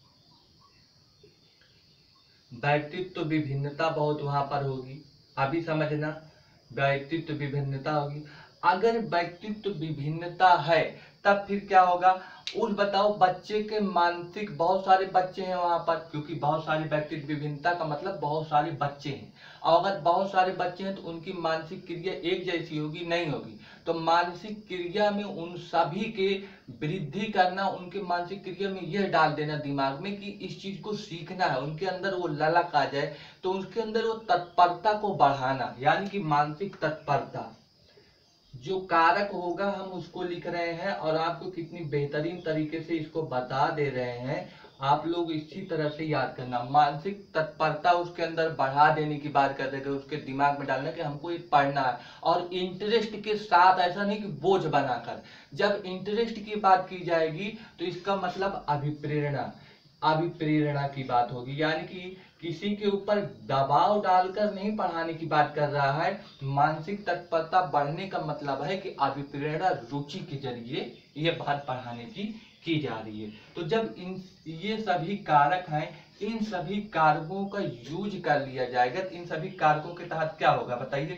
व्यक्तित्व विभिन्नता बहुत वहां पर होगी। अभी समझना, व्यक्तित्व विभिन्नता होगी। अगर व्यक्तित्व विभिन्नता है तब फिर क्या होगा, उस बताओ बच्चे के मानसिक, बहुत सारे बच्चे हैं वहां पर, क्योंकि बहुत सारे व्यक्तित्व विभिन्नता का मतलब बहुत सारे बच्चे हैं। और अगर बहुत सारे बच्चे हैं तो उनकी मानसिक क्रिया एक जैसी होगी, नहीं होगी। तो मानसिक क्रिया में उन सभी के वृद्धि करना, उनके मानसिक क्रिया में यह डाल देना दिमाग में कि इस चीज को सीखना है, उनके अंदर वो ललक आ जाए। तो उसके अंदर वो तत्परता को बढ़ाना, यानी कि मानसिक तत्परता, जो कारक होगा हम उसको लिख रहे हैं। और आपको कितनी बेहतरीन तरीके से इसको बता दे रहे हैं, आप लोग इसी तरह से याद करना। मानसिक तत्परता उसके अंदर बढ़ा देने की बात कर रहे थे, उसके दिमाग में डालना कि हमको ये पढ़ना है, और इंटरेस्ट के साथ, ऐसा नहीं कि बोझ बनाकर। जब इंटरेस्ट की बात की जाएगी तो इसका मतलब अभिप्रेरणा, अभिप्रेरणा की बात होगी, यानी कि किसी के ऊपर दबाव डालकर नहीं पढ़ाने की बात कर रहा है। मानसिक तत्परता बढ़ने का मतलब है कि अभिप्रेरणा, रुचि के जरिए ये बात पढ़ाने की जा रही है। तो जब ये सभी कारक हैं, इन सभी कारकों का यूज कर लिया जाएगा, तो इन सभी कारकों के तहत क्या होगा बताइए,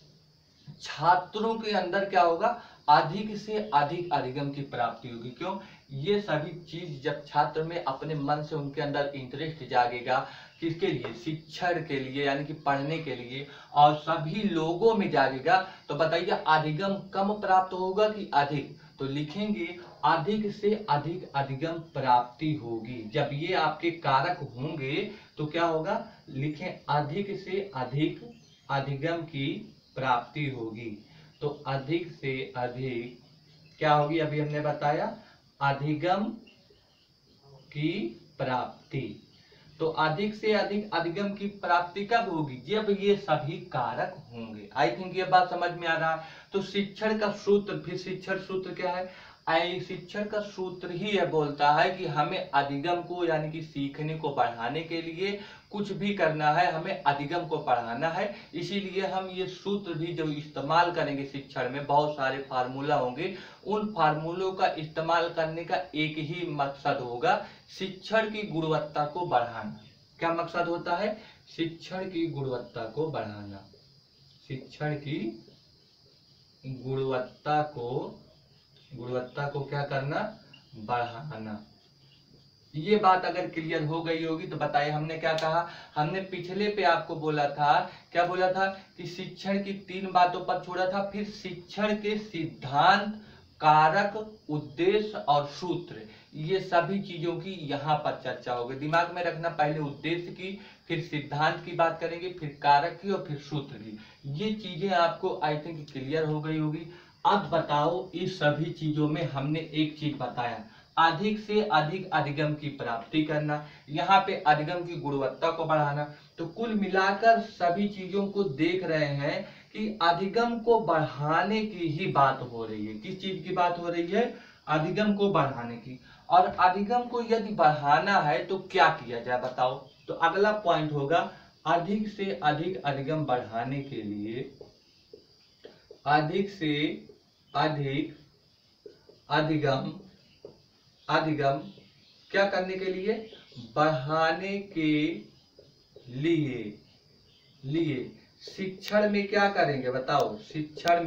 छात्रों के अंदर क्या होगा, अधिक से अधिक अधिगम की प्राप्ति होगी। क्यों, ये सभी चीज जब छात्र में अपने मन से उनके अंदर इंटरेस्ट जागेगा, किसके लिए, शिक्षण के लिए, यानी कि पढ़ने के लिए, और सभी लोगों में जागेगा, तो बताइए अधिगम कम प्राप्त होगा कि अधिक। तो लिखेंगे अधिक से अधिक अधिगम प्राप्ति होगी। जब ये आपके कारक होंगे तो क्या होगा, लिखें अधिक से अधिक अधिगम की प्राप्ति होगी। तो अधिक से अधिक क्या होगी, अभी हमने बताया, अधिगम की प्राप्ति। तो अधिक से अधिक अधिगम की प्राप्ति कब होगी, जब ये सभी कारक होंगे। आई थिंक ये बात समझ में आ रहा है। तो शिक्षण का सूत्र, फिर शिक्षण सूत्र क्या है, शिक्षण का सूत्र ही यह बोलता है कि हमें अधिगम को, यानी कि सीखने को बढ़ाने के लिए कुछ भी करना है, हमें अधिगम को बढ़ाना है। इसीलिए हम ये सूत्र भी जो इस्तेमाल करेंगे शिक्षण में, बहुत सारे फार्मूला होंगे, उन फार्मूलों का इस्तेमाल करने का एक ही मकसद होगा, शिक्षण की गुणवत्ता को बढ़ाना। क्या मकसद होता है, शिक्षण की गुणवत्ता को बढ़ाना, शिक्षण की गुणवत्ता को क्या करना, बढ़ाना। ये बात अगर क्लियर हो गई होगी तो बताइए, हमने क्या कहा, हमने पिछले पे आपको बोला था, क्या बोला था, कि शिक्षण की 3 बातों पर छोड़ा था। फिर शिक्षण के सिद्धांत, कारक, उद्देश्य और सूत्र, ये सभी चीजों की यहाँ पर चर्चा होगी। दिमाग में रखना, पहले उद्देश्य की, फिर सिद्धांत की बात करेंगे, फिर कारक की, और फिर सूत्र की। ये चीजें आपको आई थिंक क्लियर हो गई होगी। अब बताओ, इस सभी चीजों में हमने एक चीज बताया, अधिक से अधिक अधिगम की प्राप्ति करना, यहाँ पे अधिगम की गुणवत्ता को बढ़ाना। तो कुल मिलाकर सभी चीजों को देख रहे हैं कि अधिगम को बढ़ाने की ही बात हो रही है। किस चीज की बात हो रही है, अधिगम को बढ़ाने की। और अधिगम को यदि बढ़ाना है तो क्या किया जाए बताओ। तो अगला पॉइंट होगा, अधिक से अधिक अधिगम बढ़ाने के लिए, अधिक से अधिक अधिगम क्या करने के लिए, बढ़ाने के लिए शिक्षण में क्या करेंगे बताओ, शिक्षण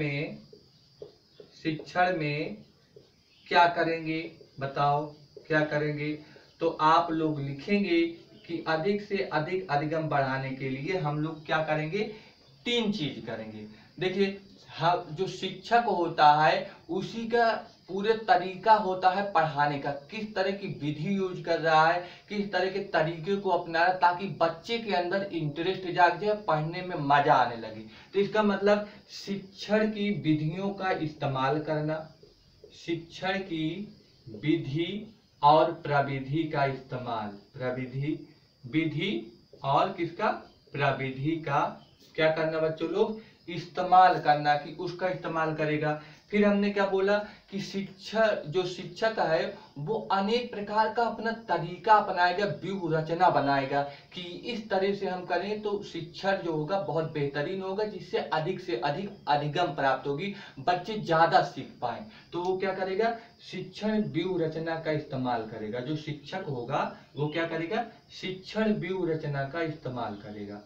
में क्या करेंगे बताओ, क्या करेंगे। तो आप लोग लिखेंगे कि अधिक से अधिक अधिगम बढ़ाने के लिए हम लोग क्या करेंगे, 3 चीज करेंगे। देखिए, जो शिक्षक होता है उसी का पूरे तरीका होता है पढ़ाने का, किस तरह की विधि यूज कर रहा है, किस तरह के तरीके को अपना रहा है, ताकि बच्चे के अंदर इंटरेस्ट जाग जाए, पढ़ने में मजा आने लगे। तो इसका मतलब शिक्षण की विधियों का इस्तेमाल करना, शिक्षण की विधि और प्रविधि का इस्तेमाल, विधि और किसका, प्रविधि का क्या करना बच्चों लोग, इस्तेमाल करना, कि उसका इस्तेमाल करेगा। फिर हमने क्या बोला कि शिक्षक है वो अनेक प्रकार का अपना तरीका अपनाएगा, व्यूह रचना बनाएगा कि इस तरह से हम करें तो शिक्षण जो होगा बहुत बेहतरीन होगा, जिससे अधिक से अधिक अधिगम प्राप्त होगी, बच्चे ज्यादा सीख पाए। तो वो क्या करेगा, शिक्षण व्यूह रचना का इस्तेमाल करेगा। जो शिक्षक होगा वो क्या करेगा, शिक्षण व्यूह रचना का इस्तेमाल करेगा,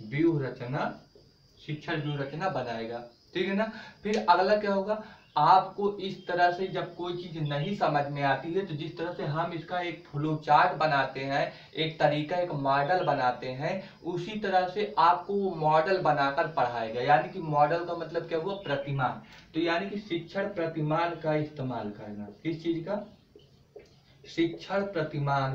शिक्षण व्यूह रचना बनाएगा। ठीक है ना। फिर अगला क्या होगा, आपको इस तरह से जब कोई चीज नहीं समझ में आती है तो जिस तरह से हम इसका एक फ्लो चार्ट बनाते हैं, एक तरीका, एक मॉडल बनाते हैं, उसी तरह से आपको वो मॉडल बनाकर पढ़ाएगा। यानी कि मॉडल का मतलब क्या हुआ, प्रतिमान। तो यानी कि शिक्षण प्रतिमान का इस्तेमाल करना, किस चीज का, शिक्षण प्रतिमान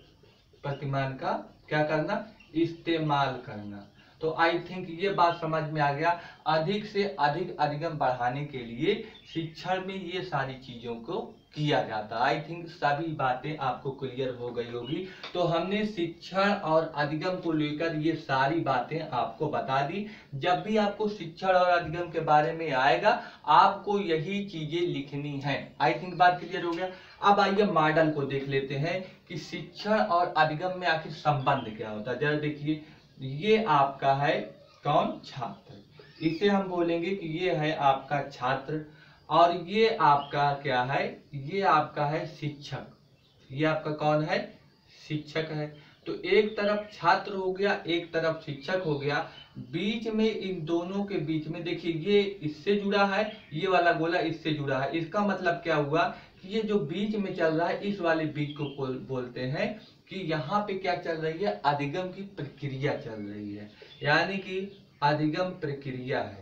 का क्या करना, इस्तेमाल करना। तो आई थिंक ये बात समझ में आ गया। अधिक से अधिक अधिगम बढ़ाने के लिए शिक्षण में ये सारी चीजों को किया जाता है। आई थिंक सभी बातें आपको क्लियर हो गई होगी। तो हमने शिक्षण और अधिगम को लेकर ये सारी बातें आपको बता दी। जब भी आपको शिक्षण और अधिगम के बारे में आएगा आपको यही चीजें लिखनी है। आई थिंक बात क्लियर हो गया। अब आइए मॉडल को देख लेते हैं कि शिक्षण और अधिगम में आखिर संबंध क्या होता है। जरा देखिए, ये आपका है कौन, छात्र। इसे हम बोलेंगे कि ये है आपका छात्र, और ये आपका क्या है, ये आपका है शिक्षक। ये आपका कौन है, शिक्षक है। तो एक तरफ छात्र हो गया, एक तरफ शिक्षक हो गया। बीच में इन दोनों के बीच में देखिए, ये इससे जुड़ा है, ये वाला गोला इससे जुड़ा है। इसका मतलब क्या हुआ कि ये जो बीच में चल रहा है इस वाले बीच को बोलते हैं कि यहाँ पे क्या चल रही है, अधिगम की प्रक्रिया चल रही है। यानी कि अधिगम प्रक्रिया है।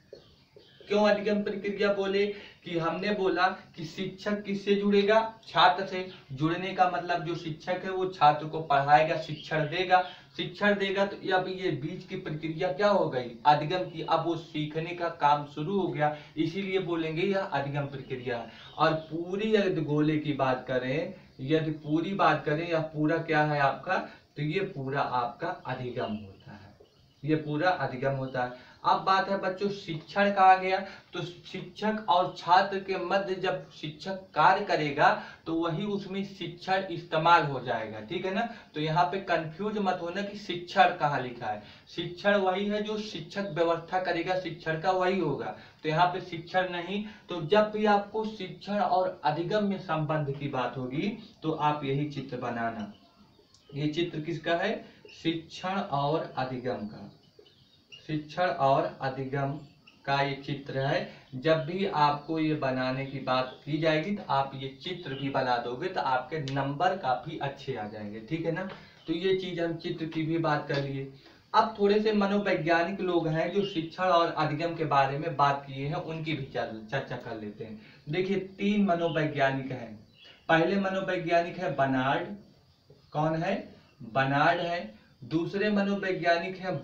क्यों अधिगम प्रक्रिया बोले, कि हमने बोला कि शिक्षक किससे जुड़ेगा, छात्र से। जुड़ने का मतलब जो शिक्षक है वो छात्र को पढ़ाएगा, शिक्षण देगा। तो अब ये बीच की प्रक्रिया क्या हो गई, अधिगम की। अब वो सीखने का काम शुरू हो गया, इसीलिए बोलेंगे यह अधिगम प्रक्रिया है। और पूरी यदि गोले की बात करें, यदि पूरी बात करें, या पूरा क्या है आपका, तो ये पूरा आपका अधिगम होता है, ये पूरा अधिगम होता है। अब बात है बच्चों शिक्षण का आ गया। तो शिक्षक और छात्र के मध्य जब शिक्षक कार्य करेगा तो वही उसमें शिक्षण इस्तेमाल हो जाएगा। ठीक है ना। तो यहाँ पे कंफ्यूज मत होना कि शिक्षण कहाँ लिखा है। शिक्षण वही है जो शिक्षक व्यवस्था करेगा, शिक्षण का वही होगा। तो यहाँ पे शिक्षण नहीं। तो जब भी आपको शिक्षण और अधिगम में संबंध की बात होगी तो आप यही चित्र बनाना। ये चित्र किसका है, शिक्षण और अधिगम का। शिक्षण और अधिगम का ये चित्र है। जब भी आपको ये बनाने की बात की जाएगी तो आप ये चित्र भी बना दोगे तो आपके नंबर काफी अच्छे आ जाएंगे। ठीक है ना। तो ये चीज हम चित्र की भी बात कर लिए। अब थोड़े से मनोवैज्ञानिक लोग हैं जो शिक्षण और अधिगम के बारे में बात किए हैं, उनकी भी चर्चा कर लेते हैं। देखिए 3 मनोवैज्ञानिक हैं। पहले मनोवैज्ञानिक है बर्नार्ड। कौन है, बर्नार्ड है। दूसरे मनोवैज्ञानिक है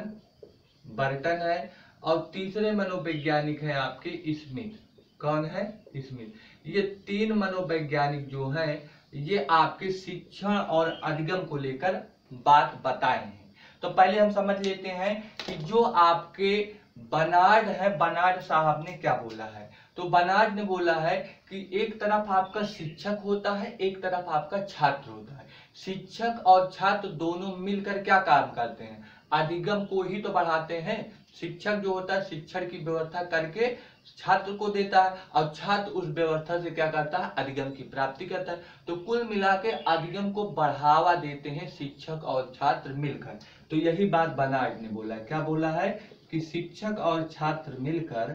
बर्टन है। और तीसरे मनोवैज्ञानिक है आपके स्मिथ। कौन है, स्मिथ। ये 3 मनोवैज्ञानिक जो हैं ये आपके शिक्षण और अधिगम को लेकर बात बताए हैं। तो पहले हम समझ लेते हैं कि जो आपके बर्नार्ड है, बर्नार्ड साहब ने क्या बोला है। तो बर्नार्ड ने बोला है कि एक तरफ आपका शिक्षक होता है, एक तरफ आपका छात्र होता है। शिक्षक और छात्र दोनों मिलकर क्या काम करते हैं, अधिगम को ही तो बढ़ाते हैं। शिक्षक जो होता है शिक्षण की व्यवस्था करके छात्र को देता है, और छात्र उस व्यवस्था से क्या करता है, अधिगम की प्राप्ति करता है। तो कुल मिला के अधिगम को बढ़ावा देते हैं शिक्षक और छात्र मिलकर। तो यही बात बर्नार्ड ने बोला है। क्या बोला है कि शिक्षक और छात्र मिलकर,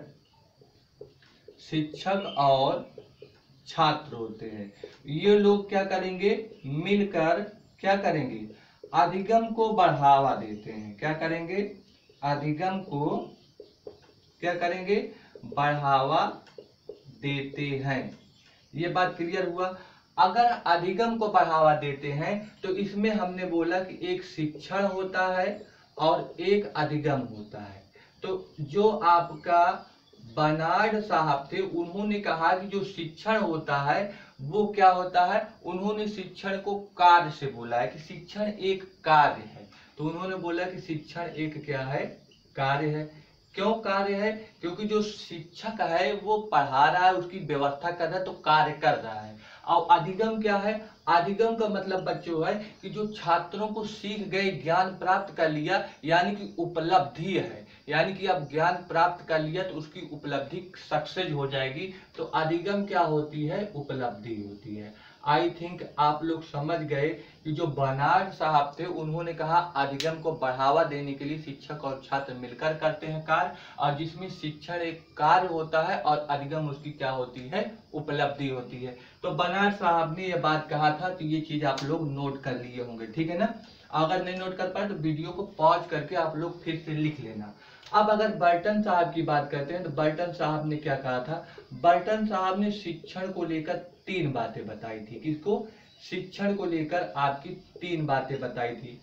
शिक्षक और छात्र होते हैं, ये लोग क्या करेंगे, मिलकर क्या करेंगे, अधिगम को बढ़ावा देते हैं। क्या करेंगे, अधिगम को क्या करेंगे, बढ़ावा देते हैं। ये बात क्लियर हुआ। अगर अधिगम को बढ़ावा देते हैं तो इसमें हमने बोला कि एक शिक्षण होता है और एक अधिगम होता है। तो जो आपका बर्नार्ड साहब थे, उन्होंने कहा कि जो शिक्षण होता है वो क्या होता है, उन्होंने शिक्षण को कार्य से बोला है कि शिक्षण एक कार्य है। तो उन्होंने बोला कि शिक्षण एक क्या है, कार्य है। क्यों कार्य है, क्योंकि जो शिक्षक है वो पढ़ा रहा है, उसकी व्यवस्था कर रहा है, तो कार्य कर रहा है। और अधिगम क्या है, अधिगम का मतलब बच्चों है कि जो छात्रों को सीख गए, ज्ञान प्राप्त कर लिया, यानी कि उपलब्धि है, यानी कि अब ज्ञान प्राप्त कर लिया तो उसकी उपलब्धि सक्सेस हो जाएगी। तो अधिगम क्या होती है, उपलब्धि होती है। आई थिंक आप लोग समझ गए कि जो बर्नार्ड साहब थे उन्होंने कहा अधिगम को बढ़ावा देने के लिए शिक्षक और छात्र मिलकर करते हैं कार्य, और जिसमें शिक्षण एक कार्य होता है और अधिगम उसकी क्या होती है, उपलब्धि होती है। तो बर्नार्ड साहब ने यह बात कहा था, तो ये चीज आप लोग नोट कर लिए होंगे, ठीक है ना। अगर नहीं नोट कर पाए तो वीडियो को पॉज करके आप लोग फिर से लिख लेना। अब अगर बर्टन साहब की बात करते हैं तो बर्टन साहब ने क्या कहा था, बर्टन साहब ने शिक्षण को लेकर 3 बातें बताई थी। किसको, शिक्षण को लेकर आपकी 3 बातें बताई थी।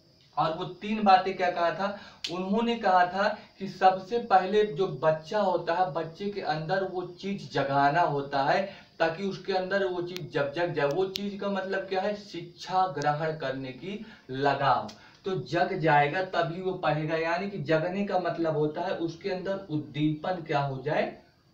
और वो 3 बातें क्या कहा था, उन्होंने कहा था कि सबसे पहले जो बच्चा होता है, बच्चे के अंदर वो चीज जगाना होता है, ताकि उसके अंदर वो चीज जब जग जाए। वो चीज का मतलब क्या है, शिक्षा ग्रहण करने की लगाव। तो जग जाएगा तभी वो पढ़ेगा, यानी कि जगने का मतलब होता है उसके अंदर उद्दीपन क्या हो जाए,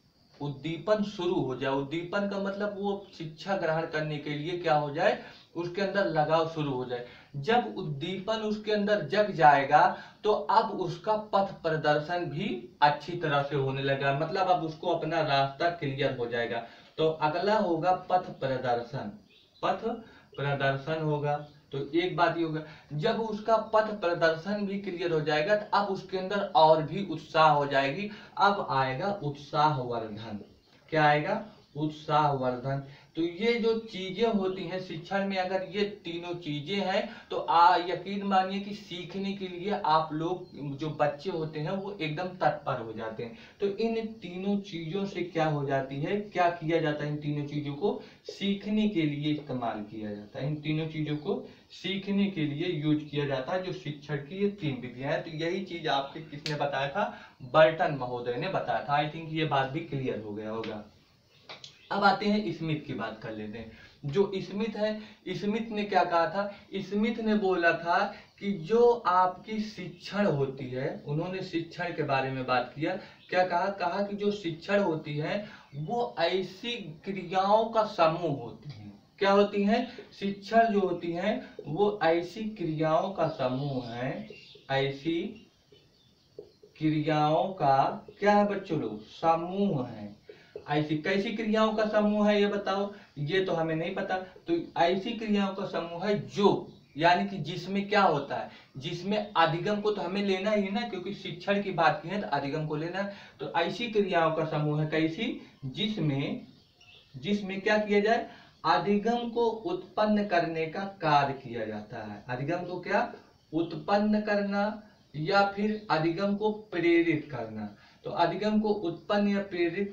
उद्दीपन शुरू हो जाए। उद्दीपन का मतलब वो शिक्षा ग्रहण करने के लिए क्या हो जाए, उसके अंदर लगाव शुरू हो जाए। जब उद्दीपन उसके अंदर जग जाएगा तो अब उसका पथ प्रदर्शन भी अच्छी तरह से होने लगा, मतलब अब उसको अपना रास्ता क्लियर हो जाएगा। तो अगला होगा पथ प्रदर्शन, पथ प्रदर्शन होगा। तो एक बात ये होगा, जब उसका पथ प्रदर्शन भी क्लियर हो जाएगा तो अब उसके अंदर और भी उत्साह हो जाएगी। अब आएगा उत्साहवर्धन, क्या आएगा, उत्साहवर्धन। तो ये जो चीजें होती हैं शिक्षण में, अगर ये तीनों चीजें हैं तो यकीन मानिए कि सीखने के लिए आप लोग जो बच्चे होते हैं वो एकदम तत्पर हो जाते हैं। तो इन तीनों चीजों से क्या हो जाती है, क्या किया जाता है, इन तीनों चीजों को सीखने के लिए इस्तेमाल किया जाता है। इन तीनों चीजों को सीखने के लिए यूज किया जाता है, जो शिक्षण की ये 3 विधियां हैं। तो यही चीज आपके किसने बताया था, बर्टन महोदय ने बताया था। आई थिंक ये बात भी क्लियर हो गया होगा। अब आते हैं स्मिथ की बात कर लेते हैं। जो स्मिथ है, स्मिथ ने क्या कहा था, स्मिथ ने बोला था कि जो आपकी शिक्षण होती है, उन्होंने शिक्षण के बारे में बात किया। क्या कहा, कहा कि जो शिक्षण होती है वो ऐसी क्रियाओं का समूह होती है। क्या होती हैं, शिक्षण जो होती है वो ऐसी क्रियाओं का समूह है, ऐसी क्रियाओं का क्या है बच्चों लोग, समूह है। ऐसी कैसी क्रियाओं का समूह है ये बताओ, ये तो हमें नहीं पता। तो ऐसी क्रियाओं का समूह है जो, यानी कि जिसमें क्या होता है, जिसमें अधिगम को तो हमें लेना ही ना, क्योंकि शिक्षण की बात की है तो अधिगम को लेना है। तो ऐसी क्रियाओं का समूह है कैसी, जिसमें क्या किया जाए, अधिगम को उत्पन्न करने का कार्य किया जाता है। अधिगम को क्या उत्पन्न करना या फिर अधिगम को प्रेरित करना। तो अधिगम को उत्पन्न या प्रेरित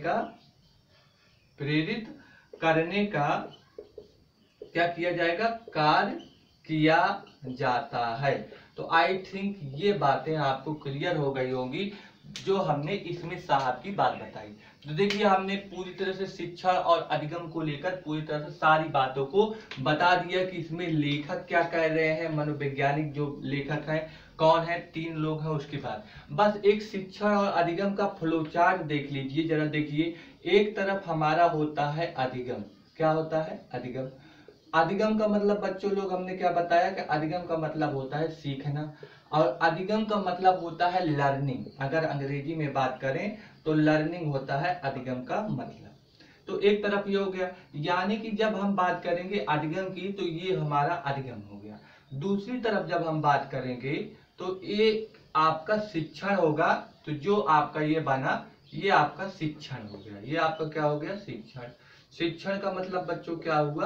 करने का क्या किया जाएगा, कार्य किया जाता है। तो आई थिंक ये बातें आपको क्लियर हो गई होंगी जो हमने इसमें साहब की बात बताई। तो देखिए हमने पूरी तरह से शिक्षा और अधिगम को लेकर पूरी तरह से सारी बातों को बता दिया कि इसमें लेखक क्या कह रहे हैं, मनोवैज्ञानिक जो लेखक हैं कौन है, 3 लोग हैं। उसके बाद बस एक शिक्षा और अधिगम का फ्लो चार्ट देख लीजिए जरा। देखिए एक तरफ हमारा होता है अधिगम, क्या होता है, अधिगम। अधिगम का मतलब बच्चों लोग हमने क्या बताया कि अधिगम का मतलब होता है सीखना, और अधिगम का मतलब होता है लर्निंग। अगर अंग्रेजी में बात करें तो लर्निंग होता है अधिगम का मतलब। तो एक तरफ ये हो गया, यानी कि जब हम बात करेंगे अधिगम की तो ये हमारा अधिगम हो गया। दूसरी तरफ जब हम बात करेंगे तो ये आपका शिक्षण होगा। तो जो आपका ये बना ये आपका शिक्षण हो गया, ये आपका क्या हो गया, शिक्षण। शिक्षण का मतलब बच्चों क्या हुआ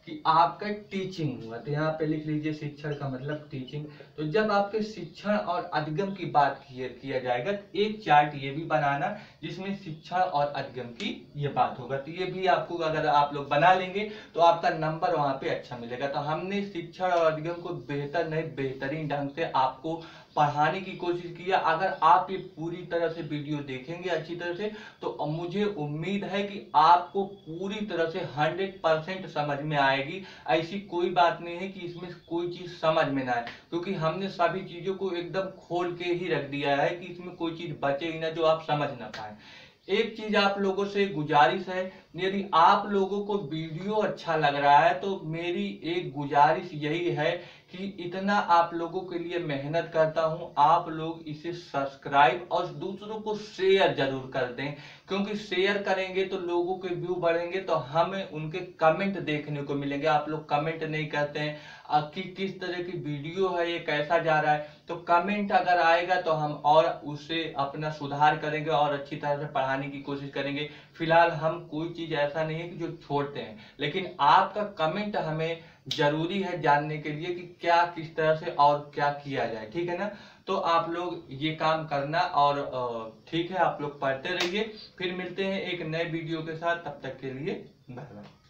कि आपका टीचिंग हुआ। तो यहाँ पे लिख लीजिए शिक्षण का मतलब टीचिंग। तो जब आपके शिक्षण और अधिगम की बात किया जाएगा तो एक चार्ट ये भी बनाना जिसमें शिक्षण और अधिगम की ये बात होगा। तो ये भी आपको अगर आप लोग बना लेंगे तो आपका नंबर वहां पे अच्छा मिलेगा। तो हमने शिक्षण और अधिगम को बेहतर नहीं बेहतरीन ढंग से आपको पढ़ाने की कोशिश की है। अगर आप ये पूरी तरह से वीडियो देखेंगे अच्छी तरह से तो मुझे उम्मीद है कि आपको पूरी तरह से 100% समझ में आएगी। ऐसी कोई बात नहीं है कि इसमें कोई चीज समझ में ना आए, क्योंकि हमने सभी चीजों को एकदम खोल के ही रख दिया है कि इसमें कोई चीज बचे ही ना जो आप समझ ना पाए। एक चीज आप लोगों से गुजारिश है, यदि आप लोगों को वीडियो अच्छा लग रहा है तो मेरी एक गुजारिश यही है कि इतना आप लोगों के लिए मेहनत करता हूं, आप लोग इसे सब्सक्राइब और दूसरों को शेयर जरूर कर दें, क्योंकि शेयर करेंगे तो लोगों के व्यू बढ़ेंगे तो हमें उनके कमेंट देखने को मिलेंगे। आप लोग कमेंट नहीं करते हैं कि किस तरह की वीडियो है, ये कैसा जा रहा है। तो कमेंट अगर आएगा तो हम और उसे अपना सुधार करेंगे और अच्छी तरह से पढ़ाने की कोशिश करेंगे। फिलहाल हम कोई चीज ऐसा नहीं है कि जो छोड़ते हैं, लेकिन आपका कमेंट हमें जरूरी है जानने के लिए कि क्या किस तरह से और क्या किया जाए, ठीक है ना। तो आप लोग ये काम करना और ठीक है, आप लोग पढ़ते रहिए। फिर मिलते हैं एक नए वीडियो के साथ, तब तक के लिए बाय बाय।